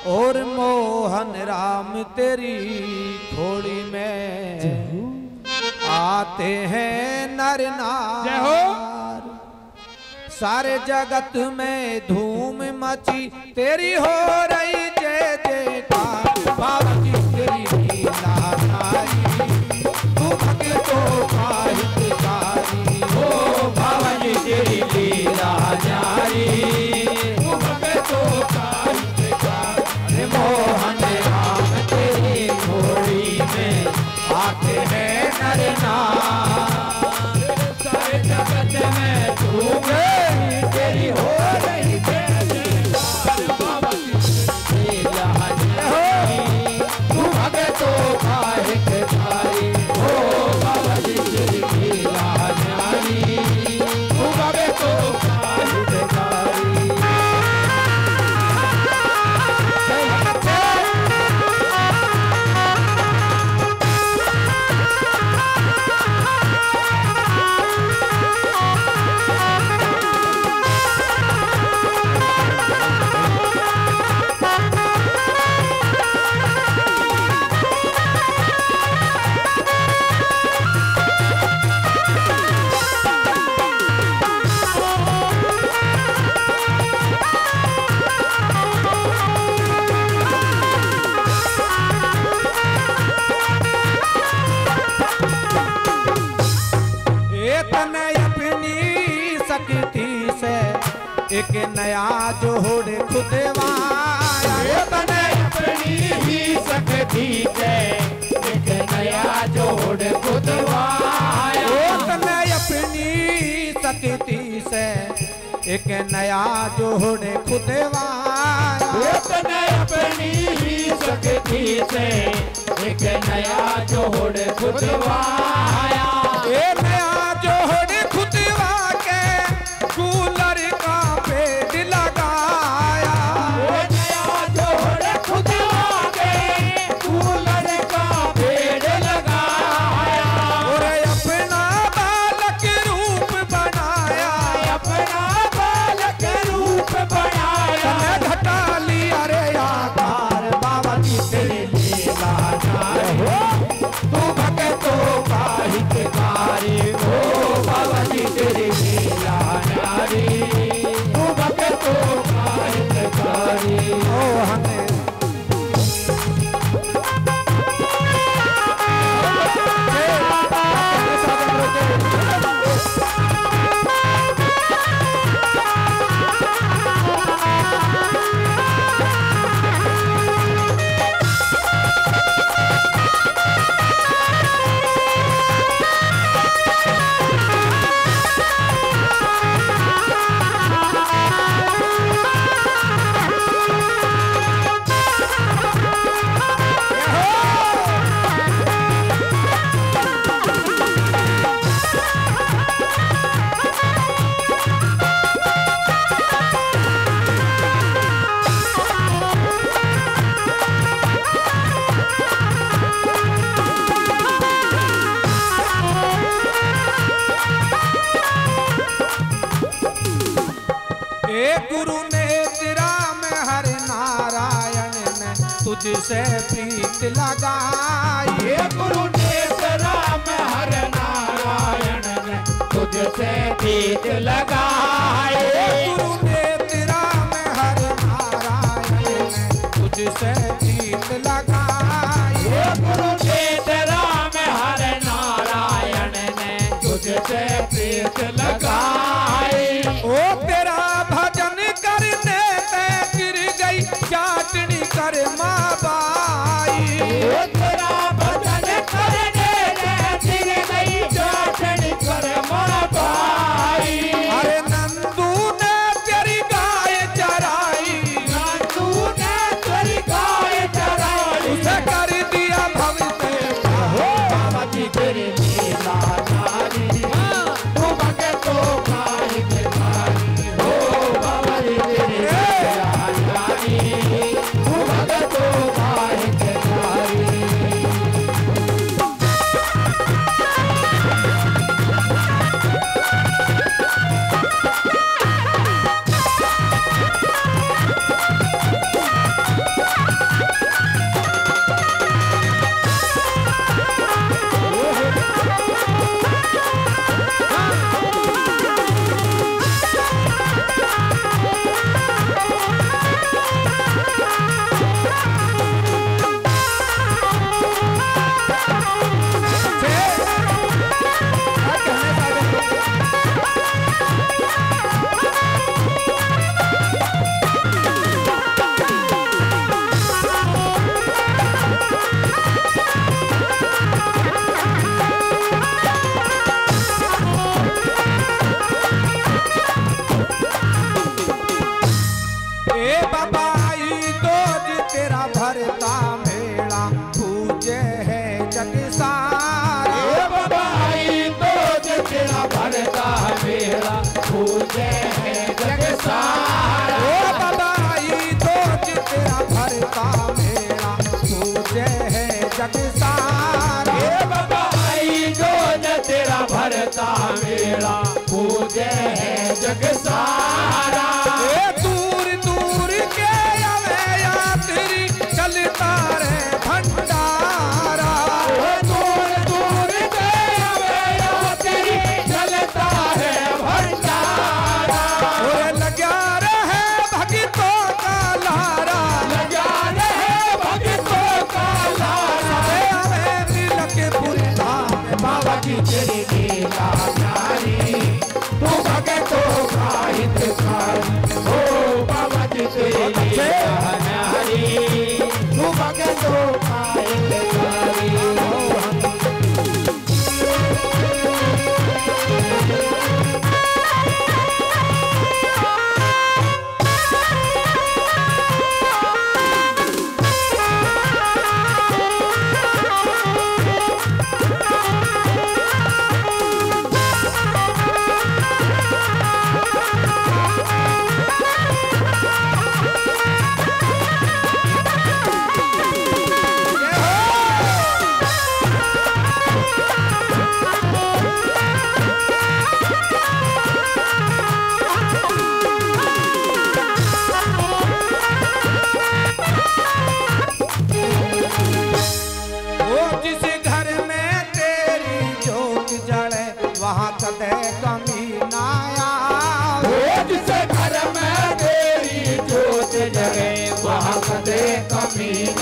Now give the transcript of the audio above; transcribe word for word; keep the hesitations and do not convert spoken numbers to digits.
और मोहन राम तेरी खोड़ी में आते हैं नर नार। सारे जगत में धूम मची तेरी हो रही जय जयकार। बाबा जी तेरी लीला नारी तू भक्तों का हितकारी हो। बाबा जी तेरी लीला नारी तू भक्तों का हितकारी। मोहन राम तेरी घोड़ी में आते हैं नर नार। सारे जगत में धूम तेरी हो रही जय जयकार। बाबा की लीला नारी तू भक्तों का हितकारी हो। बाबा जी तेरी लीला नारी तू भक्तों का हितकारी। एक नया जोड़ खुदवाया। तने अपनी ही सकती से एक नया जोड़ खुदवाया। तने अपनी सकती से एक नया जोड़ खुदवाया। तने अपनी ही सकती से एक नया जोड़ खुदवाया। एक नया जोड़ खुदवा के कूलर का पेड़ लगाया। वो नया जोड़ खुदवा के कूलर का पेड़ लगाया। और अपना बालक रूप बनाया। अपना बालक रूप बनाया। घटा लिया रे आकार। बाबा जी तेरी लीला नारी तू भक्तों का हितकारी हो। बाबा जी तेरी लीला नारी तू भक्तों का हितकारी हो। हमें तुझसे प्रीत लगाई। गुरु ने राम हर नारायण ने तुझसे प्रीत लगाई। गुरु ने राम हर नारायण ने तुझसे प्रीत लगाई। गुरु ने राम हर नारायण ने तुझसे प्रीत लगाई। ओ तेरा भजन करते ते गिर गई चाटनी कर माँ बाई। तेरा भजन करने गिर गई चाटनी कर माँ बाई। अरे नंदू ने तेरी गाय चराई। नंदू ने तेरी गाय चराई। उसे कर दिया भविष्य हो। बाबा जी तेरी लीला नारी तू भक्तों का हितकारी हो। बाबा जी तेरी लीला नारी तू भक्तों भरता मेला पूजे है जग सारा। बाबा आई तो तेरा भरता मेला पूजे है जग सारा। बाबा आई तो तेरा भरता मेला पूजे है जग सारा। बाबा आई तो तेरा भरता मेला पूजे है जग सारा। दूर दूर के आवे यात्री चलता रे भंडारा। दूर दूर के आवे यात्री चलता है भंडारा। लगा रहे भक्तों का लारा, लगा रहे भक्तों का लारा। हमें मिल के पूरी धाम बाबा की तेरी लीला न्यारी, तू भक्तों का हितकारी। ओ बाबा की तेरी लीला न्यारी, तू भक्तों का हितकारी। वहाँ कदे कमी ना आवे। जिस घर में तेरी जोत जले वहाँ कदे कमी